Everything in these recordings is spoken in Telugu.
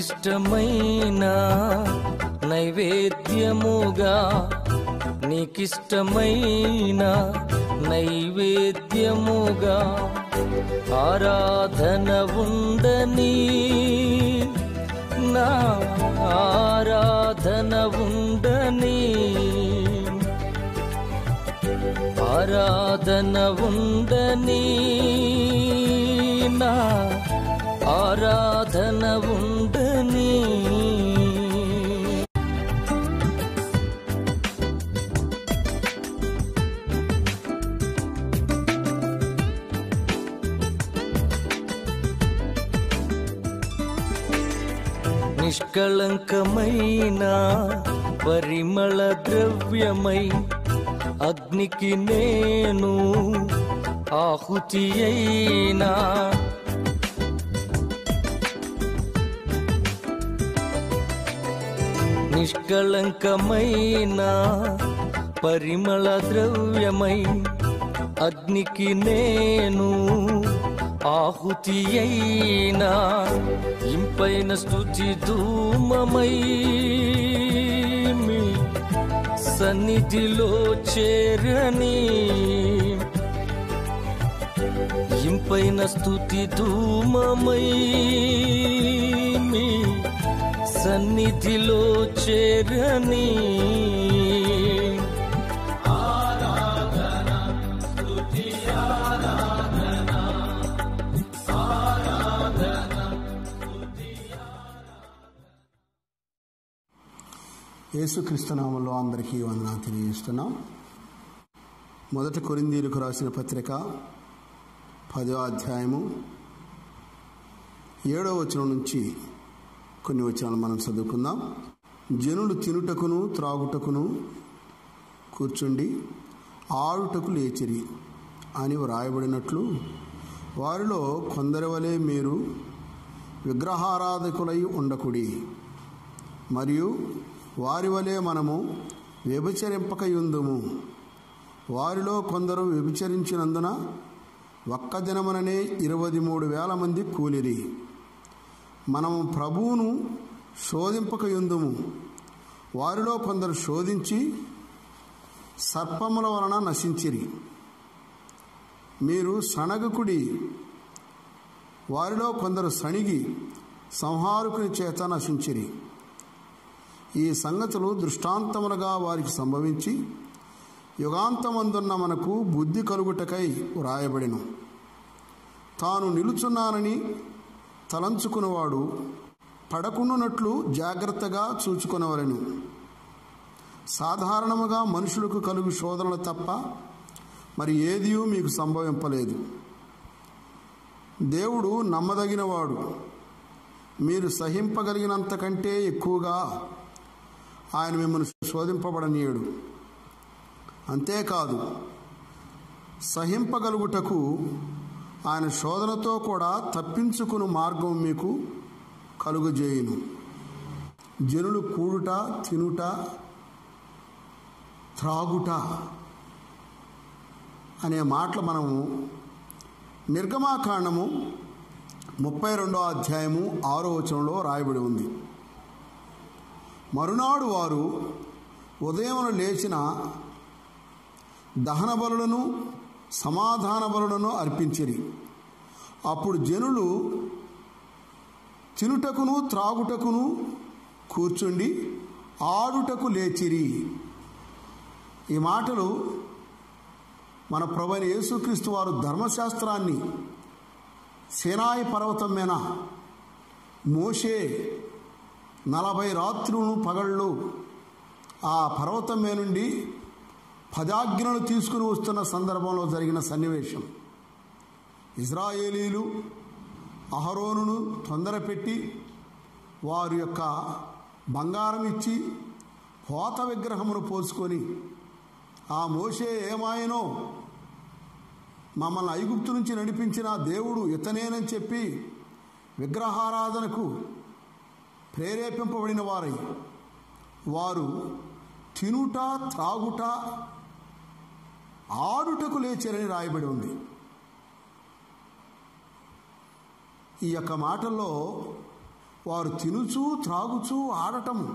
నీకిష్టమైన నైవేద్యముగా, నీకిష్టమైన నైవేద్యముగా ఆరాధన ఉండని, నా ఆరాధన ఉండని, ఆరాధన ఉండని, నా ఆరాధన ఉండని. నిష్కళంకమైన పరిమళ ద్రవ్యమై అగ్నికి నేను ఆహుతి అయినా, నిష్కళంకమైన పరిమళ ద్రవ్యమై అగ్నికి నేను ఆహుతి అయినా, ఇంపైన స్తుతి ధూమమై మీ సన్నిధిలో చేరని, ఇంపైన స్తుతి ధూమమై మీ సన్నిధిలో చేరని. యేసుక్రీస్తు నామములో అందరికీ వందనాలు తెలియజేస్తున్నాం. 1 కొరింథీయులకు రాసిన పత్రిక 10వ అధ్యాయము 7వ వచనం నుంచి కొన్ని వచనాలు మనం చదువుకుందాం. జనులు తినుటకును త్రాగుటకును కూర్చుండి ఆడుటకు లేచిరి అని వ్రాయబడినట్లు, వారిలో కొందరి వలె మీరు విగ్రహారాధకులై ఉండకుడి, మరియు వారి వలె మనము వ్యభిచరింపకయుందుము. వారిలో కొందరు వ్యభిచరించినందున ఒక్క దినముననే 23,000 మంది కూలిరి. మనము ప్రభువును శోధింపకయుందుము. వారిలో కొందరు శోధించి సర్పముల వలన నశించిరి. మీరు సణగకుడి. వారిలో కొందరు సణిగి సంహారకుని చేత నశించిరి. ఈ సంగతులు దృష్టాంతములుగా వారికి సంభవించి యుగాంతమందున్న మనకు బుద్ధి కలుగుటకై వ్రాయబడెను. తాను నిలుచున్నానని తలంచుకున్నవాడు పడకుండునట్లు జాగ్రత్తగా చూచుకొనవలెను. సాధారణముగా మనుషులకు కలుగు శోధనలు తప్ప మరి ఏదియూ మీకు సంభవింపలేదు. దేవుడు నమ్మదగినవాడు. మీరు సహింపగలిగినంత కంటే ఎక్కువగా ఆయన మిమ్మల్ని శోధింపబడనీయడు. అంతేకాదు, సహింపగలుగుటకు ఆయన శోధనతో కూడా తప్పించుకుని మార్గం మీకు కలుగజేయును. జనులు కూడుట, తినుట, త్రాగుట అనే మాటలు మనము నిర్గమాకాండము 32వ అధ్యాయము 6వ వచనంలో రాయబడి ఉంది. మరునాడు వారు ఉదయమున లేచిన దహన బలులను సమాధాన బలులను అర్పించిరి. అప్పుడు జనులు తినుటకును త్రాగుటకును కూర్చుండి ఆడుటకు లేచిరి. ఈ మాటలు మన ప్రభువైన యేసుక్రీస్తు వారు ధర్మశాస్త్రాన్ని సీనాయి పర్వతం మీద మోషే 40 రాత్రులు పగళ్ళు ఆ పర్వతం మీద నుండి 10 ఆజ్ఞలు తీసుకుని వస్తున్న సందర్భంలో జరిగిన సన్నివేశం. ఇజ్రాయేలీలు అహరోనును తొందరపెట్టి వారి యొక్క బంగారం ఇచ్చి పోత విగ్రహమును పోసుకొని, ఆ మోషే ఏమాయనో మమ్మల్ని ఐగుప్తు నుంచి నడిపించిన దేవుడు ఇతనేనని చెప్పి విగ్రహారాధనకు ప్రేరేపింపబడిన వారై వారు తినుట, త్రాగుట, ఆడుటకు లేచారని రాయబడి ఉంది. ఈ యొక్క మాటల్లో వారు తినుచు త్రాగుచు ఆడటము,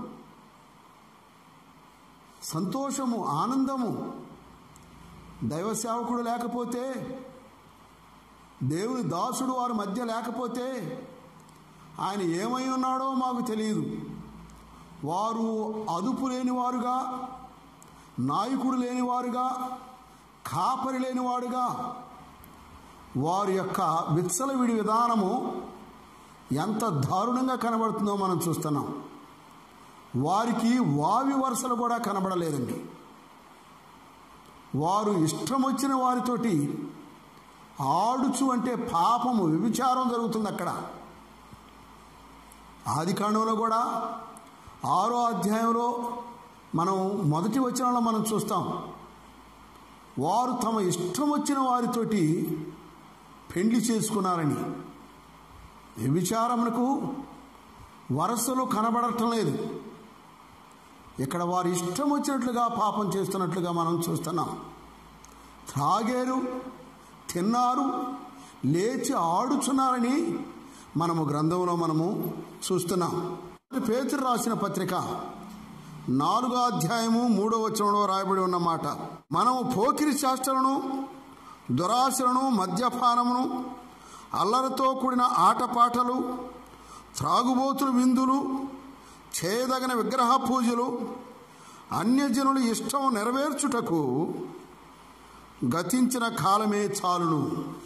సంతోషము, ఆనందము. దైవ సేవకుడు లేకపోతే, దేవుని దాసుడు వారి మధ్య లేకపోతే ఆయన ఏమై ఉన్నాడో మాకు తెలియదు. వారు అదుపు లేనివారుగా, నాయకుడు లేనివారుగా, కాపరి లేనివాడుగా వారి యొక్క విచ్చలవిడి విధానము ఎంత దారుణంగా కనబడుతుందో మనం చూస్తున్నాం. వారికి వావి వరుసలు కూడా కనబడలేదండి. వారు ఇష్టం వచ్చిన వారితోటి ఆడుచు, అంటే పాపము, వ్యభిచారం జరుగుతుంది అక్కడ. ఆదికాండంలో కూడా 6వ అధ్యాయంలో మనం మొదటి వచనంలో మనం చూస్తాం. వారు తమ ఇష్టం వచ్చిన వారితోటి పెండ్లి చేసుకున్నారని. వ్యభిచారమునకు వరసలు కనబడటం లేదు. ఇక్కడ వారు ఇష్టం వచ్చినట్లుగా పాపం చేస్తున్నట్లుగా మనం చూస్తున్నాం. త్రాగారు, తిన్నారు, లేచి ఆడుచున్నారని మనము గ్రంథంలో మనము చూస్తున్నాం. పేతురు రాసిన పత్రిక 4వ అధ్యాయము 3వ వచనంలో రాయబడి ఉన్న మాట, మనము పోకిరి చేష్టలను, దురాశలను, మద్యపానమును, అల్లరితో కూడిన ఆటపాటలు, త్రాగుబోతులు విందులు, చేయదగిన విగ్రహ పూజలు, అన్యజనుల ఇష్టం నెరవేర్చుటకు గతించిన కాలమే చాలును.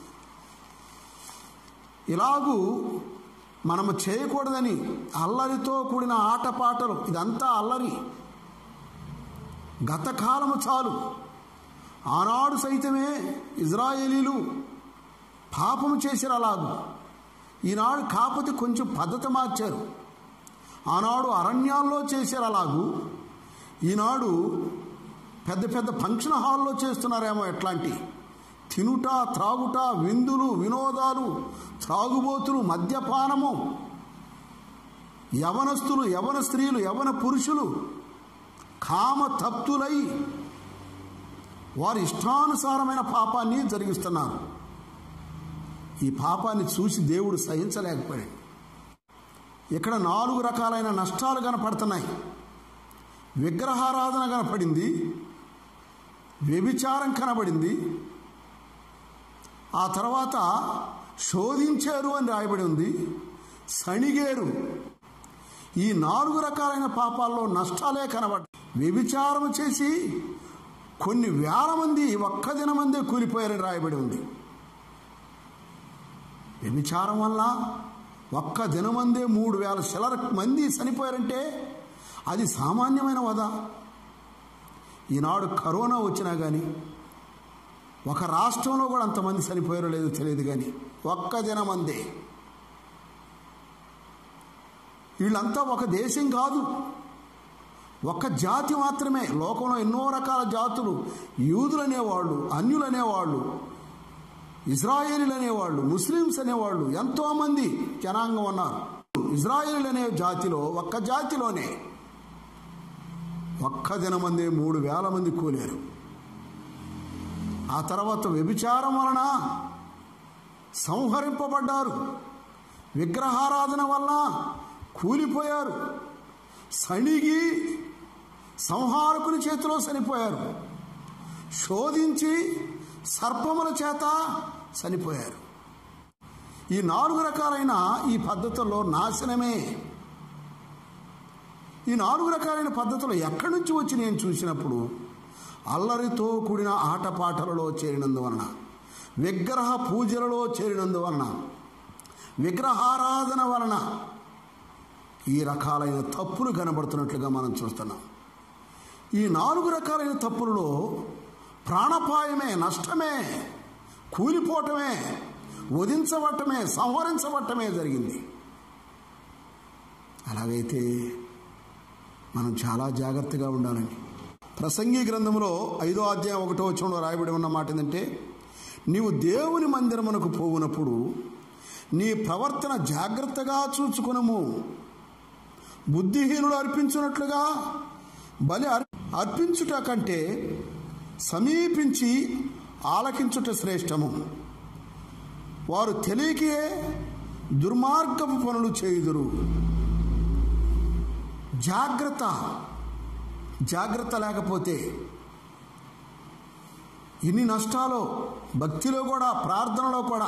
ఇలాగూ మనము చేయకూడదని అల్లరితో కూడిన ఆటపాటలు, ఇదంతా అల్లరి. గత కాలము చాలు. ఆనాడు సైతమే ఇజ్రాయేలీలు పాపము చేశారు అలాగూ. ఈనాడు కాకపోతే కొంచెం పద్ధతి మార్చారు. ఆనాడు అరణ్యాల్లో చేశారు అలాగూ. ఈనాడు పెద్ద పెద్ద ఫంక్షన్ హాల్లో చేస్తున్నారేమో. ఎట్లాంటి తినుట, త్రాగుట, విందులు, వినోదాలు, త్రాగుబోతులు, మద్యపానము, యవనస్తులు, యవన స్త్రీలు, యవన పురుషులు కామ తప్తులై వారి ఇష్టానుసారమైన పాపాన్ని జరిగిస్తున్నారు. ఈ పాపాన్ని చూసి దేవుడు సహించలేకపోయాడు. ఇక్కడ 4 రకాలైన నష్టాలు కనపడుతున్నాయి. విగ్రహారాధన కనపడింది, వ్యభిచారం కనబడింది, ఆ తర్వాత శోధించారు అని రాయబడి ఉంది, సణిగేరు. ఈ 4 రకాలైన పాపాల్లో నష్టాలే కనబడ్డాయి. వ్యభిచారం చేసి కొన్ని వేల మంది ఒక్క దినమందే కూలిపోయారని రాయబడి ఉంది. వ్యభిచారం వల్ల ఒక్క దినమందే 3000 చిల్లర మంది చనిపోయారంటే అది సామాన్యమైన వదా? ఈనాడు కరోనా వచ్చినా కానీ ఒక రాష్ట్రంలో కూడా అంతమంది చనిపోయారో లేదో తెలియదు, కానీ ఒక్క దినమందే. వీళ్ళంతా ఒక దేశం కాదు, ఒక్క జాతి మాత్రమే. లోకంలో ఎన్నో రకాల జాతులు, యూదులు అనేవాళ్ళు, అన్యులు అనేవాళ్ళు, ఇజ్రాయేలీలు అనేవాళ్ళు, ముస్లిమ్స్ అనేవాళ్ళు, ఎంతోమంది జనాంగం ఉన్నారు. ఇజ్రాయేలీలు అనే జాతిలో, ఒక్క జాతిలోనే ఒక్క దినమందే 3000 మంది కూలారు. ఆ తర్వాత వ్యభిచారం వలన సంహరింపబడ్డారు, విగ్రహారాధన వలన కూలిపోయారు, సణిగి సంహారకుని చేతిలో చనిపోయారు, శోధించి సర్పముల చేత చనిపోయారు. ఈ 4 రకాలైన ఈ పద్ధతుల్లో నాశనమే. ఈ 4 రకాలైన పద్ధతులు ఎక్కడి నుంచి వచ్చి నేను చూసినప్పుడు అల్లరితో కూడిన ఆటపాటలలో చేరినందువలన, విగ్రహ పూజలలో చేరినందువలన, విగ్రహారాధన వలన ఈ రకాలైన తప్పులు కనబడుతున్నట్లుగా మనం చూస్తున్నాం. ఈ 4 రకాలైన తప్పులలో ప్రాణపాయమే, నష్టమే, కూలిపోవటమే, వధించబట్టమే, సంహరించబట్టమే జరిగింది. అలాగైతే మనం చాలా జాగ్రత్తగా ఉండాలండి. ప్రసంగి గ్రంథంలో 5వ అధ్యాయం 1వ వచనంలో రాయబడి ఉన్న మాట ఏంటంటే, నీవు దేవుని మందిరమునకు పోవునప్పుడు నీ ప్రవర్తన జాగ్రత్తగా చూచుకునము. బుద్ధిహీనుడు అర్పించున్నట్లుగా బలి అర్పించుట కంటే సమీపించి ఆలకించుట శ్రేష్టము. వారు తెలియకే దుర్మార్గపు పనులు చేయుదురు. జాగ్రత్త లేకపోతే ఇన్ని నష్టాలు, భక్తిలో కూడా, ప్రార్థనలో కూడా.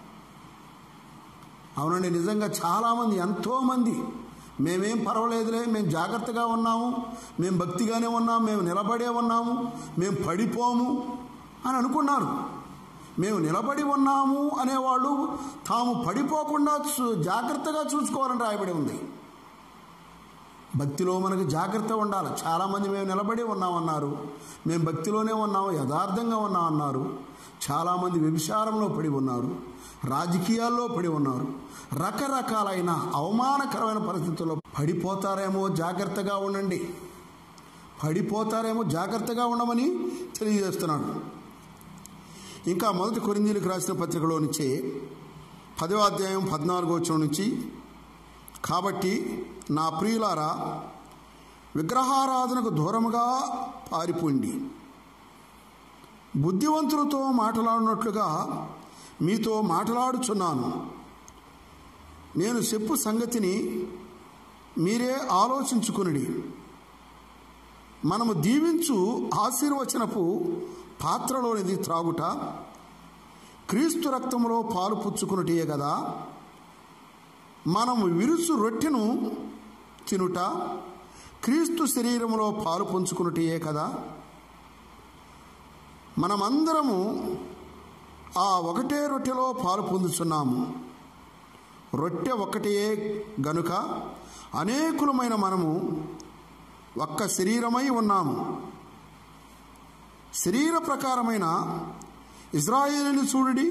అవునండి, నిజంగా చాలామంది, ఎంతోమంది మేమేం పర్వాలేదులే, మేము జాగ్రత్తగా ఉన్నాము, మేము భక్తిగానే ఉన్నాము, మేము నిలబడే ఉన్నాము, మేము పడిపోము అని అనుకున్నారు. మేము నిలబడి ఉన్నాము అనేవాళ్ళు తాము పడిపోకుండా జాగ్రత్తగా చూసుకోవాలని రాయబడి ఉంది. భక్తిలో మనకు జాగ్రత్త ఉండాలి. చాలామంది మేము నిలబడి ఉన్నామన్నారు, మేము భక్తిలోనే ఉన్నాము, యథార్థంగా ఉన్నామన్నారు. చాలామంది వ్యభిచారంలో పడి ఉన్నారు, రాజకీయాల్లో పడి ఉన్నారు, రకరకాలైన అవమానకరమైన పరిస్థితుల్లో పడిపోతారేమో, జాగ్రత్తగా ఉండండి, పడిపోతారేమో, జాగ్రత్తగా ఉండమని తెలియజేస్తున్నాడు. ఇంకా 1 కొరింథీయులకు రాసిన పత్రికలో నుంచి 10వ అధ్యాయం 14వ వచనం నుంచి, కాబట్టి నా ప్రియులారా, విగ్రహారాధనకు దూరముగా పారిపోండి, బుద్ధివంతులతో మాట్లాడినట్లుగా మీతో మాట్లాడుచున్నాను. నేను చెప్పు సంగతిని మీరే ఆలోచించుకునుడి. మనము దీవించు ఆశీర్వచనపు పాత్రలోనిది త్రాగుట క్రీస్తు రక్తంలో పాలు పుచ్చుకున్నటియే కదా. మనము విరుసు రొట్టెను తినుట క్రీస్తు శరీరంలో పాలు పంచుకున్నటియే కదా. మనమందరము ఆ ఒకటే రొట్టెలో పాలు పొందుచున్నాము. రొట్టె ఒకటే గనుక అనేకులమైన మనము ఒక్క శరీరమై ఉన్నాము. శరీర ప్రకారమైన ఇశ్రాయేలును చూడుడి,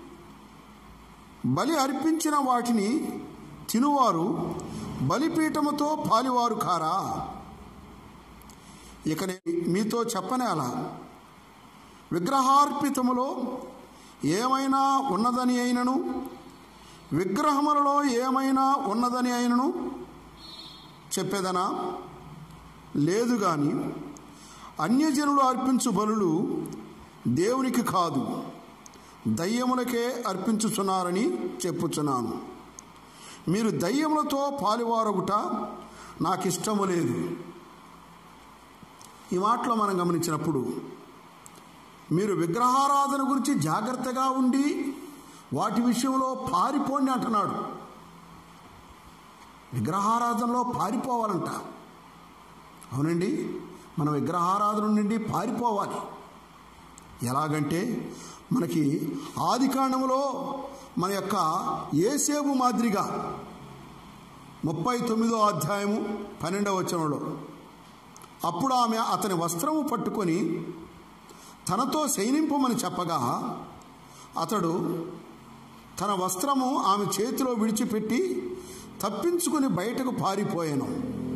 బలి అర్పించిన వాటిని తినువారు బలిపీఠముతో పాలివారు కారా. ఇక మీతో చెప్పనేలా, విగ్రహార్పితములో ఏమైనా ఉన్నదని అయినను, విగ్రహములలో ఏమైనా ఉన్నదని అయినను చెప్పేదనా? లేదు గాని అన్యజనులు అర్పించు బలులు దేవునికి కాదు, దయ్యములకే అర్పించుచున్నారని చెప్పుచున్నాను. మీరు దయ్యములతో పాలువారొగుట నాకు ఇష్టము లేదు. ఈ మాటలో మనం గమనించినప్పుడు, మీరు విగ్రహారాధన గురించి జాగ్రత్తగా ఉండి వాటి విషయంలో పారిపోండి అంటున్నాడు. విగ్రహారాధనలో పారిపోవాలంట. అవునండి, మనం విగ్రహారాధన నుండి పారిపోవాలి. ఎలాగంటే, మనకి ఆదికాండములో మన యొక్క యేసేపు మాదిరిగా 39వ అధ్యాయము 12వ వచనంలో, అప్పుడు ఆమె అతని వస్త్రము పట్టుకొని తనతో శయనింపమని చెప్పగా అతడు తన వస్త్రము ఆమె చేతిలో విడిచిపెట్టి తప్పించుకుని బయటకు పారిపోయాను.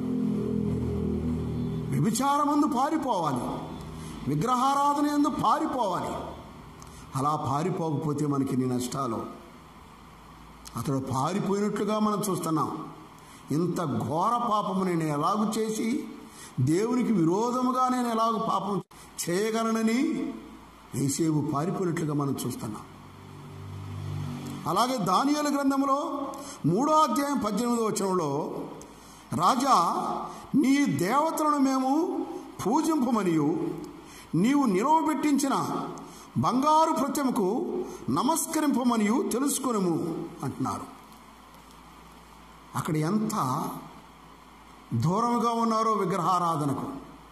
వ్యభిచారమందు పారిపోవాలి, విగ్రహారాధన యందు పారిపోవాలి. అలా పారిపోకపోతే మనకి నీ నష్టాలు. అతడు పారిపోయినట్లుగా మనం చూస్తున్నాం. ఇంత ఘోర పాపము నేను ఎలాగూ చేసి దేవునికి విరోధముగా నేను ఎలాగ పాపం చేయగలనని యేసేపు పారిపోయినట్లుగా మనం చూస్తున్నాం. అలాగే దానియేలు గ్రంథంలో 3వ అధ్యాయం 18వ వచనంలో, రాజా, నీ దేవతలను మేము పూజింపమనియు నీవు నిలవబెట్టించిన బంగారు ప్రతిమకు నమస్కరింపమనియు తెలుసుకొనుము అంటున్నారు. అక్కడ ఎంత దూరంగా ఉన్నారో విగ్రహారాధనకు.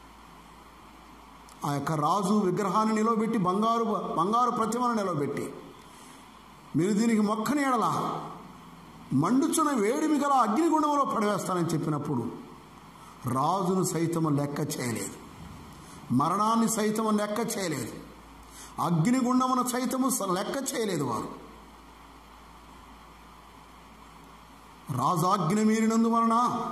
ఆ యొక్క రాజు విగ్రహాన్ని నిలవబెట్టి, బంగారు ప్రతిమను నిలవబెట్టి, మీరు దీనికి మొక్కని ఎడల మండుచున్న వేడిమి గల అగ్నిగుండంలో పడవేస్తానని చెప్పినప్పుడు రాజును సైతము లెక్క చేయలేదు, మరణాన్ని సైతము లెక్క చేయలేదు, అగ్నిగుండమును సైతము లెక్క చేయలేదు. వారు రాజాజ్ఞ మీరినందువలన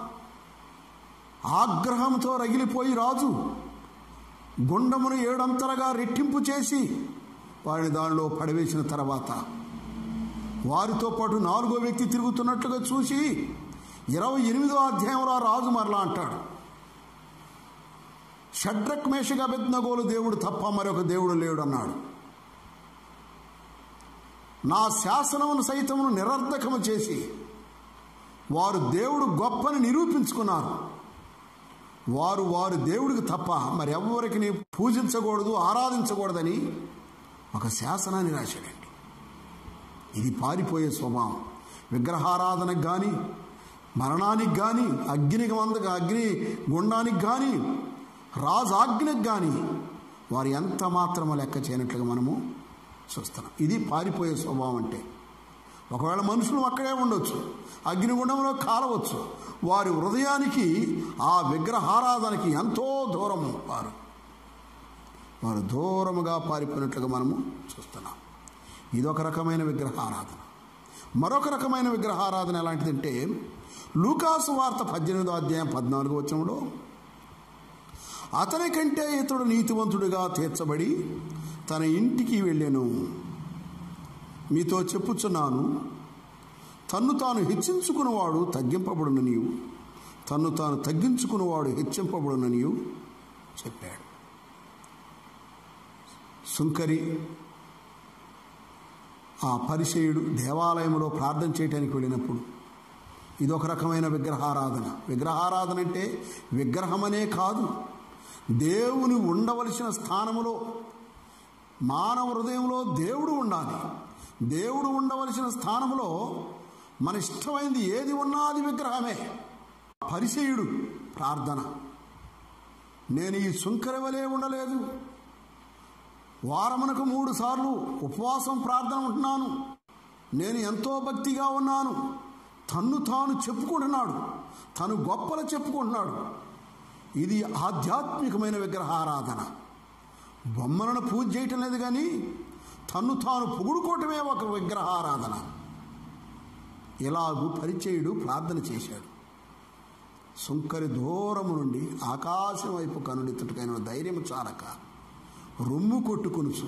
ఆగ్రహంతో రగిలిపోయి రాజు గుండమును 7 అంతలుగా రెట్టింపు చేసి వారిని దానిలో పడవేసిన తర్వాత వారితో పాటు 4వ వ్యక్తి తిరుగుతున్నట్లుగా చూసి 28వ అధ్యాయంలో రాజు మరలా అంటాడు, షడ్రక్ మేషక్ అబేద్నెగోలు దేవుడు తప్ప మరొక దేవుడు లేడు అన్నాడు. నా శాసనమును సైతమును నిరర్ధకము చేసి వారు దేవుడు గొప్పని నిరూపించుకున్నారు. వారు దేవుడికి తప్ప మరి ఎవరికి పూజించకూడదు, ఆరాధించకూడదని ఒక శాసనాన్ని రాశాడండి. ఇది పారిపోయే స్వభావం. విగ్రహారాధనకు కానీ, మరణానికి కానీ, అగ్ని గుండానికి కానీ, రాజాజ్ఞకు కానీ వారు ఎంత మాత్రమో లెక్క చేయనట్లుగా మనము చూస్తున్నాం. ఇది పారిపోయే స్వభావం అంటే. ఒకవేళ మనుషులు అక్కడే ఉండొచ్చు, అగ్నిగుండంలో కాలవచ్చు, వారి హృదయానికి ఆ విగ్రహారాధనకి ఎంతో దూరము వారు దూరముగా పారిపోయినట్లుగా మనము చూస్తున్నాం. ఇదొక రకమైన విగ్రహారాధన. మరొక రకమైన విగ్రహారాధన ఎలాంటిదంటే లూకాసు వార్త 18వ అధ్యాయం 14వ వచనంలో, అతని కంటే ఇతడు నీతివంతుడిగా తీర్చబడి తన ఇంటికి వెళ్ళెను. మీతో చెప్పుచున్నాను, తన్ను తాను హెచ్చించుకున్నవాడు తగ్గింపబడుననియు, తన్ను తాను తగ్గించుకున్నవాడు హెచ్చింపబడుననియు చెప్పాడు. సుంకరి ఆ పరిసయ్యుడు దేవాలయంలో ప్రార్థన చేయడానికి వెళ్ళినప్పుడు ఇదొక రకమైన విగ్రహారాధన. విగ్రహారాధన అంటే విగ్రహమనే కాదు, దేవుని ఉండవలసిన స్థానములో మానవ హృదయంలో దేవుడు ఉండాలి. దేవుడు ఉండవలసిన స్థానంలో మన ఇష్టమైంది ఏది ఉన్నా అది విగ్రహమే. పరిసయ్యుడు ప్రార్థన, నేను ఈ సుంకరి వలె ఉండలేదు, వారమునకు 3 సార్లు ఉపవాసం ప్రార్థన ఉంటున్నాను, నేను ఎంతో భక్తిగా ఉన్నాను, తన్ను తాను చెప్పుకుంటున్నాడు, తను గొప్పలు చెప్పుకుంటున్నాడు. ఇది ఆధ్యాత్మికమైన విగ్రహారాధన. బొమ్మలను పూజ చేయటం లేదు, కానీ తన్ను తాను పొగుడుకోవటమే ఒక విగ్రహారాధన. ఇలాగూ పరిచయుడు ప్రార్థన చేశాడు. సుంకరి దూరము నుండి ఆకాశం వైపు కనుడెత్తుటకైన ధైర్యం చాలక రొమ్ము కొట్టుకొనుచు,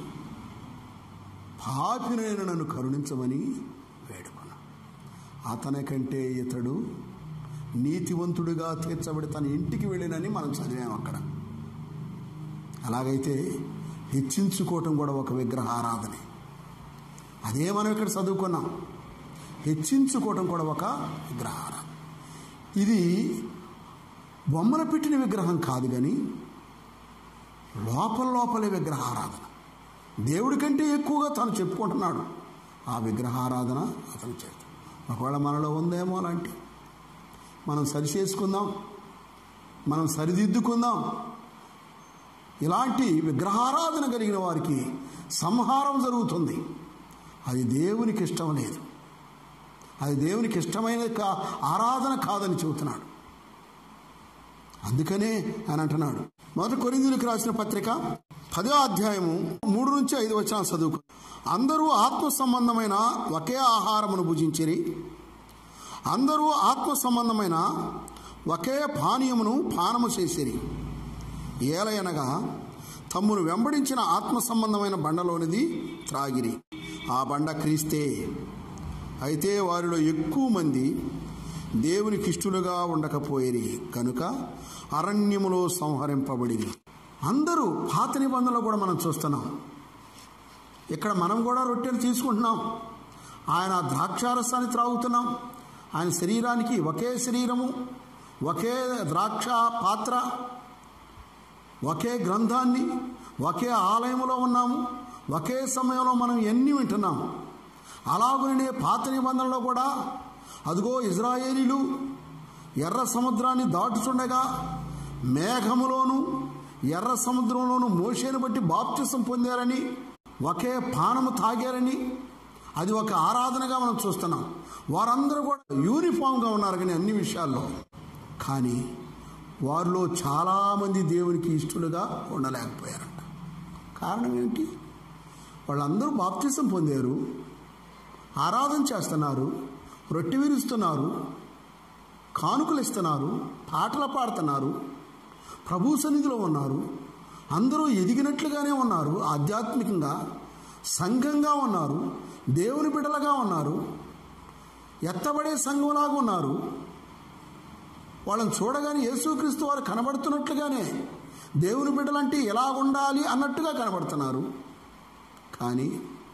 పాపినైన నన్ను కరుణించమని వేడుకున్నాడు. అతని కంటే ఇతడు నీతివంతుడిగా తీర్చబడి తన ఇంటికి వెళ్ళినని మనం చదివాం అక్కడ. అలాగైతే హెచ్చించుకోవటం కూడా ఒక విగ్రహారాధనే. అదే మనం ఇక్కడ చదువుకున్నాం. హెచ్చించుకోవటం కూడా ఒక విగ్రహారాధన. ఇది బొమ్మల పెట్టిన విగ్రహం కాదు, కానీ లోపలే విగ్రహారాధన. దేవుడి కంటే ఎక్కువగా తను చెప్పుకుంటున్నాడు. ఆ విగ్రహారాధన అతను చేస్తాడు. ఒకవేళ మనలో ఉందేమో అలాంటి, మనం సరిచేసుకుందాం, మనం సరిదిద్దుకుందాం. ఇలాంటి విగ్రహారాధన కలిగిన వారికి సంహారం జరుగుతుంది. అది దేవునికి ఇష్టం లేదు, అది దేవునికి ఇష్టమైన ఆరాధన కాదని చెబుతున్నాడు. అందుకనే ఆయన అంటున్నాడు, 1 కొరింథీయులకు రాసిన పత్రిక 10వ అధ్యాయము 3 నుంచి 5 వచనాలు చదువుకు. అందరూ ఆత్మ సంబంధమైన ఒకే ఆహారమును భుజించిరి, అందరూ ఆత్మ సంబంధమైన ఒకే పానీయమును పానము చేసిరి. ఏలయనగా తమ్మును వెంబడించిన ఆత్మ సంబంధమైన బండలోనిది త్రాగిరి, ఆ బండ క్రీస్తే. అయితే వారిలో ఎక్కువ మంది దేవునికి ఇష్టలుగా ఉండకపోయిరి కనుక అరణ్యములో సంహరింపబడిరి. అందరూ పాత నిబంధనలు కూడా మనం చూస్తున్నాం. ఇక్కడ మనం కూడా రొట్టెలు తీసుకుంటున్నాం, ఆయన ద్రాక్షారసాన్ని త్రాగుతున్నాం. ఆయన శరీరానికి ఒకే శరీరము, ఒకే ద్రాక్ష పాత్ర, ఒకే గ్రంథాన్ని, ఒకే ఆలయంలో ఉన్నాము, ఒకే సమయంలో మనం ఎన్ని వింటున్నాము. అలాగనే పాత నిబంధనలో కూడా అదిగో ఇజ్రాయేలీలు ఎర్ర సముద్రాన్ని దాటుచుండగా మేఘములోను ఎర్ర సముద్రంలోను మోషేను బట్టి బాప్తిసం పొందారని, ఒకే పానము తాగారని, అది ఒక ఆరాధనగా మనం చూస్తున్నాం. వారందరూ కూడా యూనిఫామ్గా ఉన్నారు కానీ అన్ని విషయాల్లో. కానీ వారిలో చాలామంది దేవునికి ఇష్టలుగా ఉండలేకపోయారంట. కారణం ఏంటి? వాళ్ళందరూ బాప్తిసం పొందారు, ఆరాధన చేస్తున్నారు, రొట్టె విరుస్తున్నారు, కానుకలు ఇస్తున్నారు, పాటలు పాడుతున్నారు, ప్రభు సన్నిధిలో ఉన్నారు, అందరూ ఎదిగినట్లుగానే ఉన్నారు, ఆధ్యాత్మికంగా సంఘంగా ఉన్నారు, దేవుని బిడ్డలుగా ఉన్నారు, ఎత్తబడే సంఘంలాగా ఉన్నారు. వాళ్ళని చూడగానే యేసుక్రీస్తు వారు కనబడుతున్నట్లుగానే దేవుని బిడ్డలంటే ఎలా ఉండాలి అన్నట్టుగా కనబడుతున్నారు. కానీ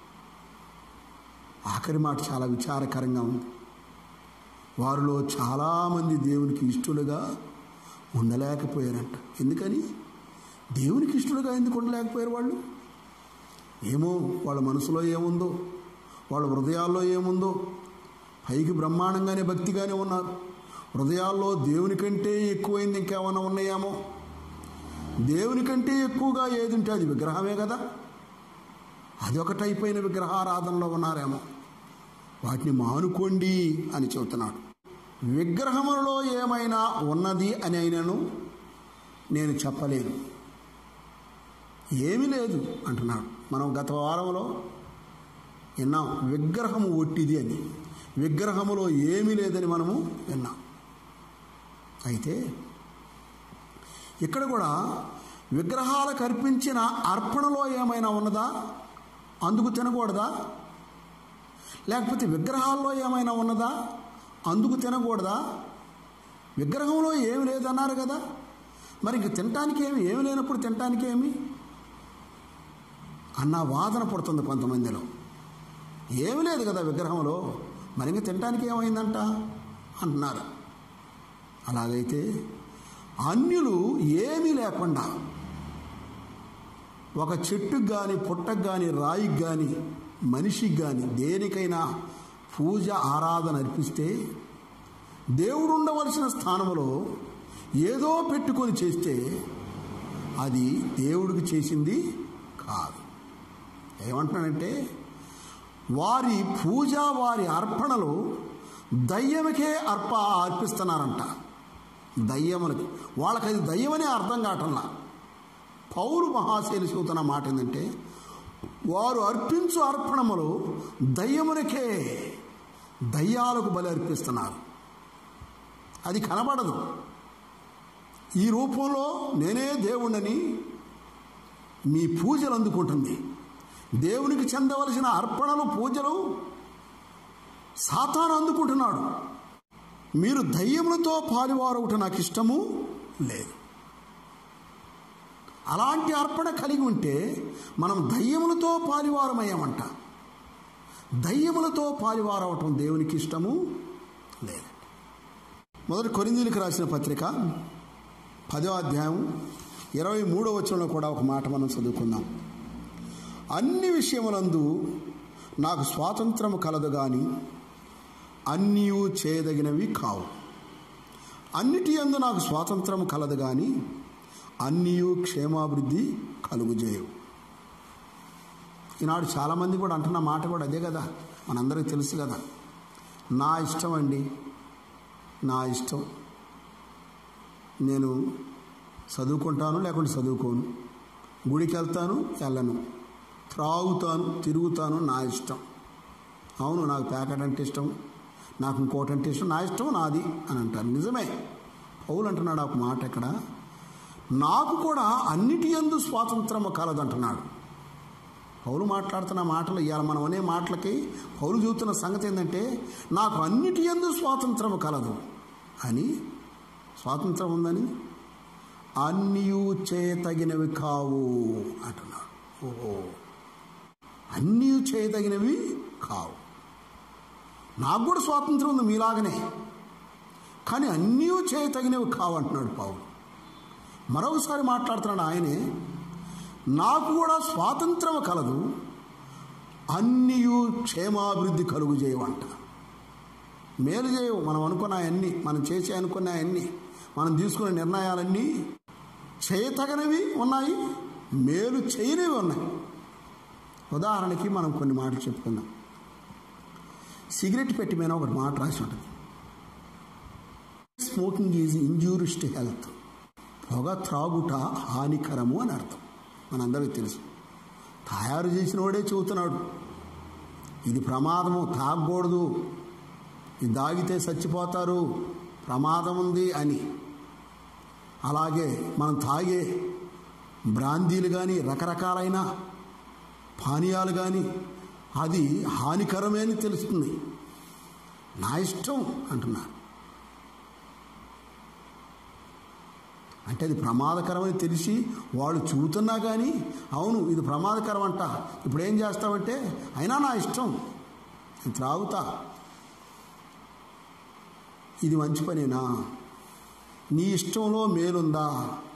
ఆఖరి మాట చాలా విచారకరంగా ఉంది. వారిలో చాలామంది దేవునికి ఇష్టలుగా ఉండలేకపోయారంట. ఎందుకని? దేవునికి ఇష్టలుగా ఎందుకు ఉండలేకపోయారు వాళ్ళు? ఏమో వాళ్ళ మనసులో ఏముందో, వాళ్ళ హృదయాల్లో ఏముందో. పైకి బ్రహ్మాండంగానే భక్తిగానే ఉన్నారు, హృదయాల్లో దేవుని కంటే ఎక్కువైంది ఇంకేమైనా ఉన్నాయేమో. దేవుని కంటే ఎక్కువగా ఏది ఉంటే అది విగ్రహమే కదా. అది ఒక టైప్ అయిన విగ్రహారాధనలో ఉన్నారేమో. వాటిని మానుకోండి అని చెబుతున్నాడు. విగ్రహములలో ఏమైనా ఉన్నది అని అయినను నేను చెప్పలేను, ఏమీ లేదు అంటున్నాడు. మనం గత వారంలో విన్నాం విగ్రహము ఒట్టిది అని, విగ్రహములో ఏమీ లేదని మనము విన్నాం. అయితే ఇక్కడ కూడా విగ్రహాలకు అర్పించిన అర్పణలో ఏమైనా ఉన్నదా, అందుకు తినకూడదా? లేకపోతే విగ్రహాల్లో ఏమైనా ఉన్నదా, అందుకు తినకూడదా? విగ్రహంలో ఏమి లేదన్నారు కదా, మరి ఇంక తినటానికి ఏమి లేనప్పుడు తినటానికి ఏమి అన్న వాదన పడుతుంది కొంతమందిలో. ఏమి లేదు కదా విగ్రహంలో, మరి ఇంక తినటానికి ఏమైందంట అంటున్నారు. అలాగైతే అన్యులు ఏమీ లేకుండా ఒక చెట్టుకు కానీ పుట్టకు కానీ రాయికి కానీ మనిషికి కానీ దేనికైనా పూజ ఆరాధన అర్పిస్తే దేవుడు ఉండవలసిన స్థానంలో ఏదో పెట్టుకొని చేస్తే అది దేవుడికి చేసింది కాదు. ఏమంటున్నాడంటే వారి పూజ వారి అర్పణలు దయ్యముకే అర్పిస్తున్నారంట. దయ్యములకి, వాళ్ళకి అది దయ్యమనే అర్థం కావటంలా. పౌలు మహాశైలి చెబుతున్న మాట ఏంటంటే వారు అర్పించు అర్పణములు దయ్యములకే, దయ్యాలకు బలి అర్పిస్తున్నారు. అది కనబడదు. ఈ రూపంలో నేనే దేవుణ్ణని మీ పూజలు అందుకుంటుంది. దేవునికి చెందవలసిన అర్పణలు పూజలు సాతాను అందుకుంటున్నాడు. మీరు దయ్యములతో పాలువారవుట నాకు ఇష్టము లేదు. అలాంటి అర్పణ కలిగి ఉంటే మనం దయ్యములతో పాలువారమయ్యామంట. దయ్యములతో పాలువారవటం దేవునికి ఇష్టము లేదు. మొదటి కొరింథీయులకు రాసిన పత్రిక 10వ అధ్యాయం 23వ వచనంలో కూడా ఒక మాట మనం చదువుకుందాం. అన్ని విషయములందు నాకు స్వాతంత్రము కలదు గాని అన్నీ చేయదగినవి కావు. అన్నిటి యందు నాకు స్వాతంత్రము కలదు గాని అన్నీ క్షేమాభివృద్ధి కలుగుజేయవు. ఈనాడు చాలామంది కూడా అంటున్న మాట కూడా అదే కదా, మనందరికీ తెలుసు కదా. నా ఇష్టం అండి, నా ఇష్టం, నేను చదువుకుంటాను లేకుంటే చదువుకోను, గుడికి వెళ్తాను వెళ్ళను, త్రాగుతాను తిరుగుతాను, నా ఇష్టం. అవును, నాకు ప్యాకెట్ అంటే ఇష్టం, నాకు ఇంకోటి అంటే ఇష్టం, నా ఇష్టం నాది అని అంటారు. నిజమే. పౌలు అంటున్నాడు ఒక మాట ఇక్కడ, నాకు కూడా అన్నిటి యందు స్వాతంత్రము కలదంటున్నాడు. పౌలు మాట్లాడుతున్న మాటలు ఇవాళ మనం అనే మాటలకి పౌలు చూస్తున్న సంగతి ఏంటంటే నాకు అన్నిటి యందు స్వాతంత్రము కలదు అని. స్వాతంత్రం ఉందని అన్నీ చేయతగినవి కావు అంటున్నాడు. ఓహో, అన్నీ చేయదగినవి కావు. నాకు కూడా స్వాతంత్రం ఉంది మీలాగనే, కానీ అన్నీ చేయతగినవి కావు అంటున్నాడు పౌలు. మరొకసారి మాట్లాడుతున్నాడు ఆయనే, నాకు కూడా స్వాతంత్రం కలదు, అన్నీ క్షేమాభివృద్ధి కలుగు చేయవంట. మేలు చేయవు. మనం అనుకున్న అవన్నీ, మనం చేసే అనుకున్న అవన్నీ, మనం తీసుకునే నిర్ణయాలన్నీ చేయతగినవి ఉన్నాయి, మేలు చేయనివి ఉన్నాయి. ఉదాహరణకి మనం కొన్ని మాటలు చెప్పుకుందాం. సిగరెట్ పెట్టి మీద ఒకటి మాట రాసి ఉంటుంది, smoking is injurious to health. పొగ త్రాగుట హానికరము అని అర్థం. మనందరికీ తెలుసు. తయారు చేసిన వాడే చెబుతున్నాడు ఇది ప్రమాదము, తాగకూడదు, ఇది తాగితే చచ్చిపోతారు, ప్రమాదం ఉంది అని. అలాగే మనం తాగే బ్రాందీలు కానీ రకరకాలైన పానీయాలు కానీ అది హానికరమే అని తెలుస్తుంది. నా ఇష్టం అంటున్నారు. అంటే అది ప్రమాదకరమని తెలిసి వాళ్ళు చూతున్నా కానీ అవును ఇది ప్రమాదకరం అంట, ఇప్పుడు ఏం చేస్తామంటే అయినా నా ఇష్టం, నేను త్రాగుతా. ఇది మంచి పనేనా? నీ ఇష్టంలో మేలుందా?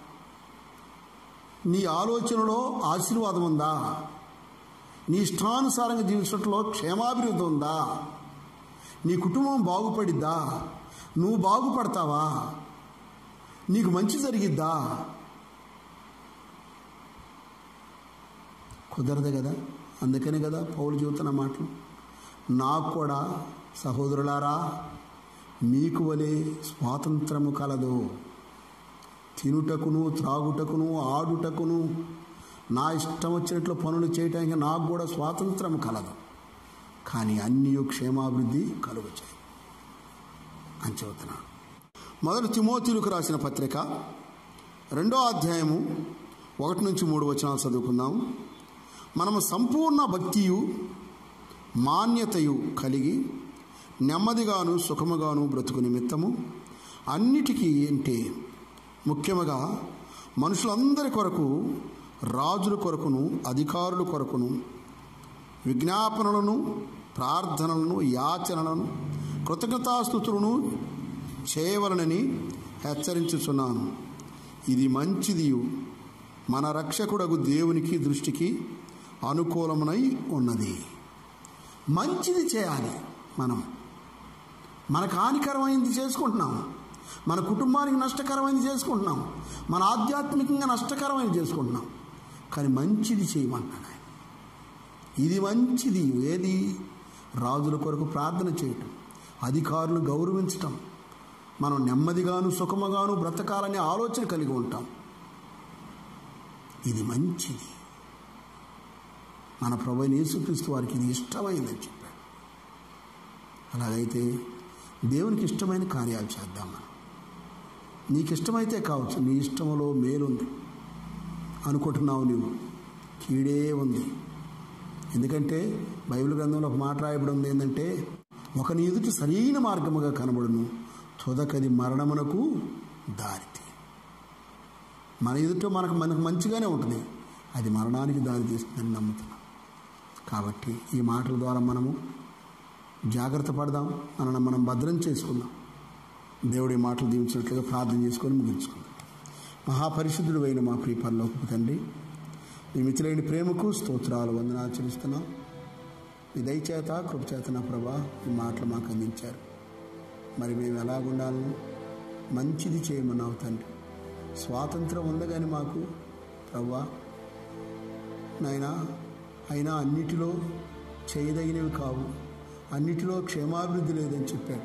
నీ ఆలోచనలో ఆశీర్వాదం ఉందా? నీ ఇష్టానుసారంగా జీవించడంలో క్షేమాభివృద్ధి ఉందా? నీ కుటుంబం బాగుపడిద్దా? నువ్వు బాగుపడతావా? నీకు మంచి జరిగిద్దా? కుదరదు కదా. అందుకనే కదా పౌలు చెబుతున్న మాటలు, నాకు కూడా సహోదరులారా మీకు వలె స్వాతంత్రము కలదు. తినుటకును త్రాగుటకును ఆడుటకును నా ఇష్టం వచ్చినట్లు పనులు చేయటానికి నాకు కూడా స్వాతంత్రం కలదు. కానీ అన్నీ క్షేమాభివృద్ధి కలుగుతాయి అని చెబుతున్నాను. మొదటి తిమోతిలకు రాసిన పత్రిక 2వ అధ్యాయము 1-3 వచనాలు చదువుకుందాం. మనము సంపూర్ణ భక్తియు మాన్యతయు కలిగి నెమ్మదిగాను సుఖముగాను బ్రతుకు నిమిత్తము అన్నిటికీ అంటే ముఖ్యముగా మనుషులందరి కొరకు, రాజుల కొరకును అధికారుల కొరకును విజ్ఞాపనలను, ప్రార్థనలను, యాచనలను, కృతజ్ఞతాస్తుతులను చేయవలనని హెచ్చరించుచున్నాను. ఇది మంచిది, మన రక్షకుడగు దేవునికి దృష్టికి అనుకూలమునై ఉన్నది. మంచిది చేయాలి. మనకు హానికరమైనది చేసుకుంటున్నాం, మన కుటుంబానికి నష్టకరమైనది చేసుకుంటున్నాం, మన ఆధ్యాత్మికంగా నష్టకరమైనది చేసుకుంటున్నాం. కానీ మంచిది చేయమంటాడు ఆయన. ఇది మంచిది. ఏది? రాజుల కొరకు ప్రార్థన చేయటం, అధికారులు గౌరవించటం, మనం నెమ్మదిగాను సుఖముగాను బ్రతకాలనే ఆలోచన కలిగి ఉంటాం. ఇది మంచిది. మన ప్రభువైన యేసుక్రీస్తు వారికి ఇది ఇష్టమైందని చెప్పాడు. అలాగైతే దేవునికి ఇష్టమైన కార్యాలు చేద్దాం. మనం నీకు ఇష్టమైతే కావచ్చు, నీ ఇష్టంలో మేలుంది అనుకుంటున్నావు, నువ్వు కీడే ఉంది. ఎందుకంటే బైబిల్ గ్రంథంలో ఒక మాట రాయబడి ఉంది, ఏంటంటే ఒకని ఎదుటి సరైన మార్గముగా కనబడును, తుదకది మరణమునకు దారితీ. మన ఎదుట మనకు మంచిగానే ఉంటుంది, అది మరణానికి దారి తీస్తుందని నమ్ముతున్నాం. కాబట్టి ఈ మాటల ద్వారా మనము జాగ్రత్త పడదాం, మనల్ని మనం భద్రం చేసుకుందాం. దేవుడి మాటలు దీవించినట్లుగా ప్రార్థన చేసుకొని ముగించుకుందాం. మహాపరిశుద్ధుడు అయిన మా ప్రియ పరలోకపు తండ్రి, మీ మిత్రులైన ప్రేమకు స్తోత్రాలు, వందనాలు చెల్లిస్తున్నాం. మీ దయచేత కృపచేత నా ప్రభా ఈ మాటలు మాకు అందించారు. మరి మేము ఎలాగుండాలని మంచిది చేయమన్నావు తండ్రి. స్వాతంత్రం ఉందగాని మాకు ప్రభా నాయనా, అయినా అన్నిటిలో చేయదగినవి కావు, అన్నిటిలో క్షేమాభివృద్ధి లేదని చెప్పాడు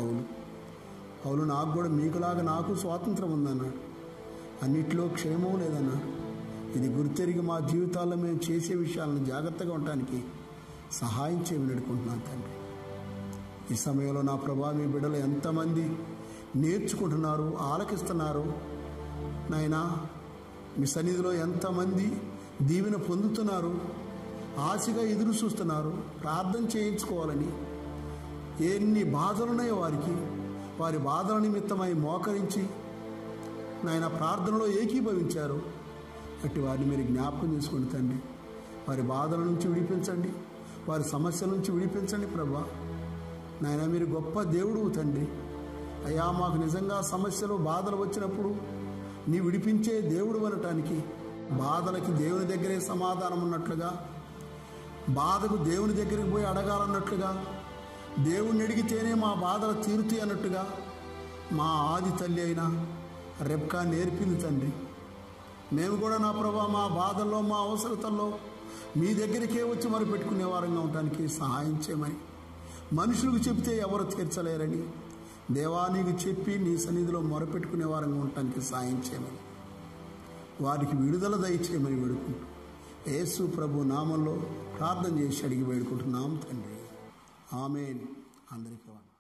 పౌలు. నాకు కూడా మీకులాగా నాకు స్వాతంత్రం ఉందన్నాడు, అన్నిటిలో క్షేమం లేదన్నాడు. ఇది గుర్తెరిగి మా జీవితాల్లో మేము చేసే విషయాలను జాగ్రత్తగా ఉండటానికి సహాయం చేయమని అడుగుకుంటున్నాను తండ్రి. ఈ సమయంలో నా ప్రభా మీ బిడ్డలు ఎంతమంది నేర్చుకుంటున్నారు, ఆలకిస్తున్నారు నాయనా, మీ సన్నిధిలో ఎంతమంది దీవెన పొందుతున్నారు, ఆశగా ఎదురు చూస్తున్నారు, ప్రార్థన చేయించుకోవాలని. ఎన్ని బాధలున్నాయో వారికి, వారి బాధల నిమిత్తమై మోకరించి నాయన ప్రార్థనలో ఏకీభవించారు. అట్టి వారిని మీరు జ్ఞాపకం చేసుకోండి తండ్రి. వారి బాధల నుంచి విడిపించండి, వారి సమస్యల నుంచి విడిపించండి ప్రభా. నాయన మీరు గొప్ప దేవుడు తండ్రి. అయ్యా, మాకు నిజంగా సమస్యలు బాధలు వచ్చినప్పుడు నీ విడిపించే దేవుడు అనటానికి, బాధలకి దేవుని దగ్గరే సమాధానం ఉన్నట్లుగా, బాధకు దేవుని దగ్గరికి పోయి అడగాలన్నట్లుగా, దేవుణ్ణి అడిగితేనే మా బాధలు తీరుతాయి అన్నట్టుగా మా ఆది తల్లి అయినా రెబ్కా నేర్పింది తండ్రి. మేము కూడా నా ప్రభా మా బాధల్లో, మా అవసరతల్లో మీ దగ్గరికే వచ్చి మరి పెట్టుకునే వారంగా ఉండటానికి సహాయం చేయమని, మనుషులకు చెప్తే ఎవరు తీర్చలేరని దేవా నీకు చెప్పి నీ సన్నిధిలో మొరపెట్టుకునే వారంగా ఉండటానికి సహాయం చేయమని, వారికి విడుదల దయచేయమని వేడుకుంటూ యేసు ప్రభు నామంలో ప్రార్థన చేసి అడిగి వేడుకుంటున్నాం తండ్రి. ఆమేన్. అందరికీ